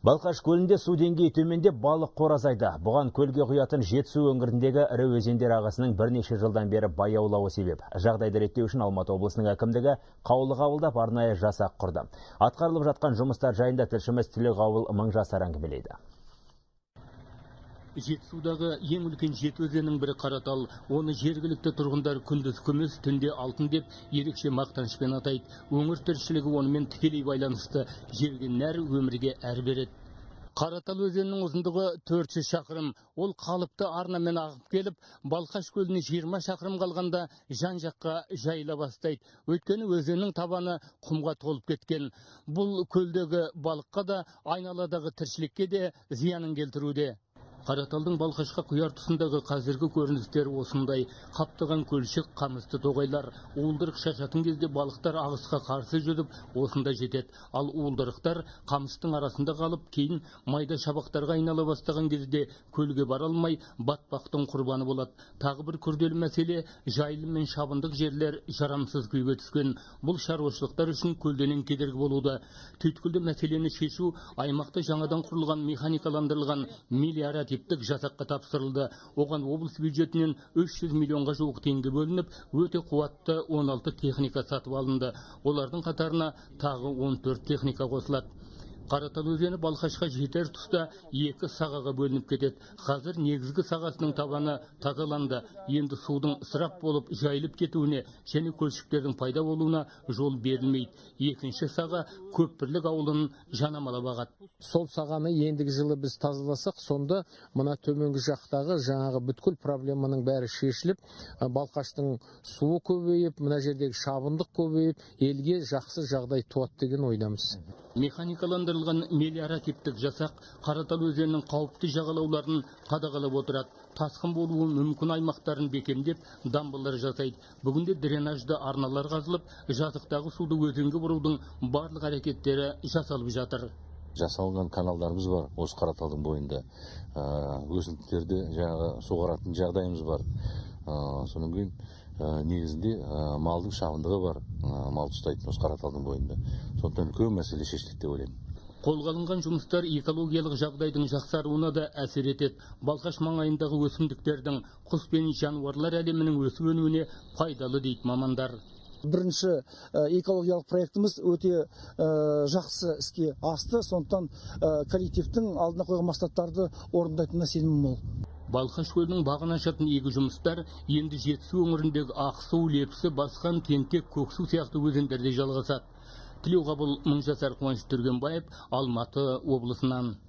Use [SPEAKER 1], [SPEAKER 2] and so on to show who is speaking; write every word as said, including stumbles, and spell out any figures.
[SPEAKER 1] Балқаш көлінде су деңгейі төмендеп, балық қоры азайды. Бұған көлге құятын Жетісу өңіріндегі ірі өзендер ағасының бірнеше жылдан бері баяулауы себеп. Жағдайды реттеу үшін Алматы облысының әкімдігі қаулы қабылдап, арнайы жасақ құрды. Атқарылып жатқан жұмыстар жайында тілшіміз Тілеуғабыл Мыңжасар әңгімелейді.
[SPEAKER 2] Жетісудағы ең үлкен жеті өзеннің бірі Қаратал. Оны жергілікті тұрғындар күндіз күміс, түнде алтын деп ерекше мақтанышпен атайды. Өңір тіршілігі онымен тікелей байланысты. Жерге нәр, өмірге әр береді. Қаратал өзенінің ұзындығы төрт жүз шақырым. Ол қалыпты арнамен ағып келіп, Балқаш көліне жиырма шақырым қалғанда жан-жаққа жайыла бастайды. Өйткені өзеннің табаны құмға толып кеткен. Бұл көлдегі балыққа да, айналадағы тіршілікке де зиянын келтіруде. Қараталдың Балқашқа құяр тұсындағы қазіргі көріністер осындай. Қаптаған көлшік, қамысты тоғайлар. Уылдырық шашатын кезде балықтар ағысқа қарсы жүріп, осында жетеді. Ал уылдырықтар қамыстың арасында қалып, кейін майда шабақтарға айнала бастаған кезде көлге бара алмай, батпақтың құрбаны болады. Тағы бір күрделі мәселе, жайылым мен шабындық жерлер жарамсыз күйге түскен. Бұл шаруашылықтар үшін көлденең кедергі болуда. Түйткілді мәселені шешу аймақта жаңадан құрылған механикаландырылған миллиард типтік жасаққа тапсырылды. Оған облыс бюджетінен үш жүз миллионға жуық теңге бөлініп, өте қуатты он алты техника сатып алынды. Олардың қатарына тағы он төрт техника қосылады. Қаратал өзені Балқашқа жетер тұста екі сағаға бөлініп кетеді. Қазір негізгі сағасының табаны тазаланды. Енді судың ысырап болып жайылып кетуіне және көлшіктердің пайда болуына жол берілмейді. Екінші саға Көпбірлік ауылын жанамалап ағады.
[SPEAKER 3] Сол сағаны ендігі жылы біз тазаласақ, сонда мына төменгі жақтағы жаңағы бүткіл проблеманың бәрі шешіліп, Балқаштың суы көбейіп, мына жердегі шабындық көбейіп, елге жақсы жағдай туады деген ойдамыз.
[SPEAKER 2] Механикаландырылған мелиоративтік жасақ Қаратал өзенінің қауіпті жағалауларын қадағалап отырады. Тасқын болуы мүмкін аймақтарын бекемдеп, дамбалар жасайды. Бүгінде дренажды арналар қазылып, жазықтағы суды өзенге бұрудың барлық әрекеттері жасалып жатыр.
[SPEAKER 4] Жасалған каналдарымыз бар осы Қараталдың бойында. Өсімдіктерді жаңағы суғаратын жағдайымыз бар. Соның кейін негізінде малдың шабындығы бар, мал ұстайтын осы Қараталдың бойында. Сондықтан үлкен мәселе шешілді деп ойлаймын.
[SPEAKER 2] Қолға алынған жұмыстар экологиялық жағдайдың жақсаруына да әсер етеді. Балқаш маңайындағы өсімдіктердің, құс пен жануарлар әлемінің өсіп-өнуіне пайдалы дейді мамандар.
[SPEAKER 5] Бірінші экологиялық проектіміз өте жақсы іске асты, сондықтан коллективтің алдына қойған мақсаттарды орындайтынына сенімім мол.
[SPEAKER 2] Балқаш көлінің бағын ашатын игі жұмыстар енді Жетісу өңіріндегі Ақсу, Лепсі, Басқан, Тентек, Көксу сияқты өзендерде жалғасады. Тілеуғабыл Мыңжасар, Қуаныш Түргенбаев, Алматы облысынан.